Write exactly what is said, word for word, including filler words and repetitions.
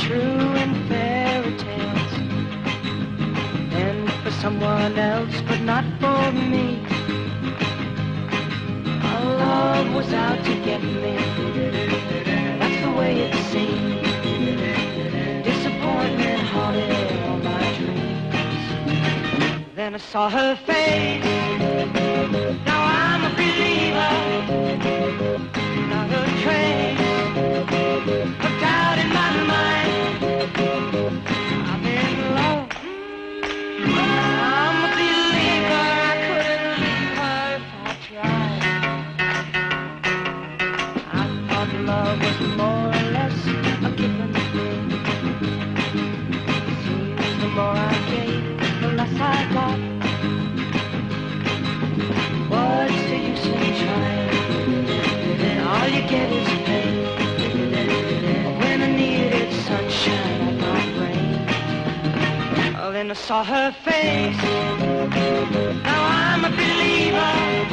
true in fairy tales, and for someone else, but not for me. Our love was out to get me. That's the way it seemed. Disappointment haunted all my dreams. Then I saw her face. Now I'm a believer. Not a trace of doubt in my mind. I'm in love. I'm a believer. I couldn't leave her if I tried. I thought love was more or less a given thing. Seems the more I gave, the less I got. What's the use in trying? All you get is pain. When I needed sunshine on my brain, oh, then I saw her face. Now I'm a believer.